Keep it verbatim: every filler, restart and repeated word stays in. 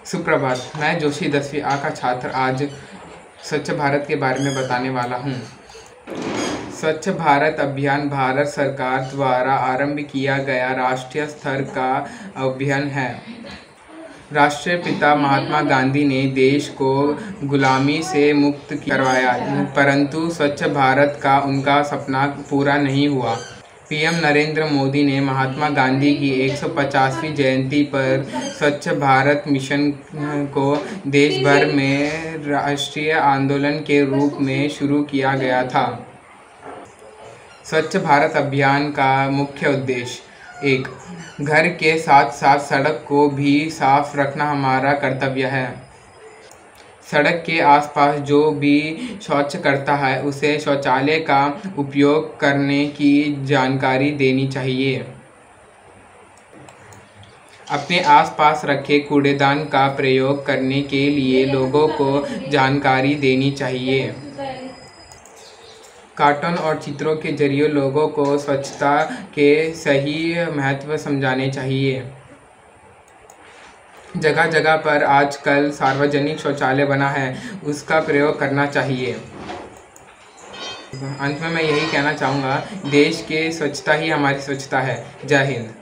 सुप्रभात। मैं जोशी दसवीं आ का छात्र आज स्वच्छ भारत के बारे में बताने वाला हूँ। स्वच्छ भारत अभियान भारत सरकार द्वारा आरंभ किया गया राष्ट्रीय स्तर का अभियान है। राष्ट्रीय पिता महात्मा गांधी ने देश को गुलामी से मुक्त करवाया, परंतु स्वच्छ भारत का उनका सपना पूरा नहीं हुआ। पीएम नरेंद्र मोदी ने महात्मा गांधी की एक सौ पचासवीं जयंती पर स्वच्छ भारत मिशन को देश भर में राष्ट्रीय आंदोलन के रूप में शुरू किया गया था। स्वच्छ भारत अभियान का मुख्य उद्देश्य एक, घर के साथ साथ सड़क को भी साफ रखना हमारा कर्तव्य है। सड़क के आसपास जो भी शौच करता है उसे शौचालय का उपयोग करने की जानकारी देनी चाहिए। अपने आसपास रखे कूड़ेदान का प्रयोग करने के लिए लोगों को जानकारी देनी चाहिए। कार्टून और चित्रों के जरिए लोगों को स्वच्छता के सही महत्व समझाने चाहिए। जगह जगह पर आजकल सार्वजनिक शौचालय बना है, उसका प्रयोग करना चाहिए। अंत में मैं यही कहना चाहूँगा, देश की स्वच्छता ही हमारी स्वच्छता है। जय हिंद।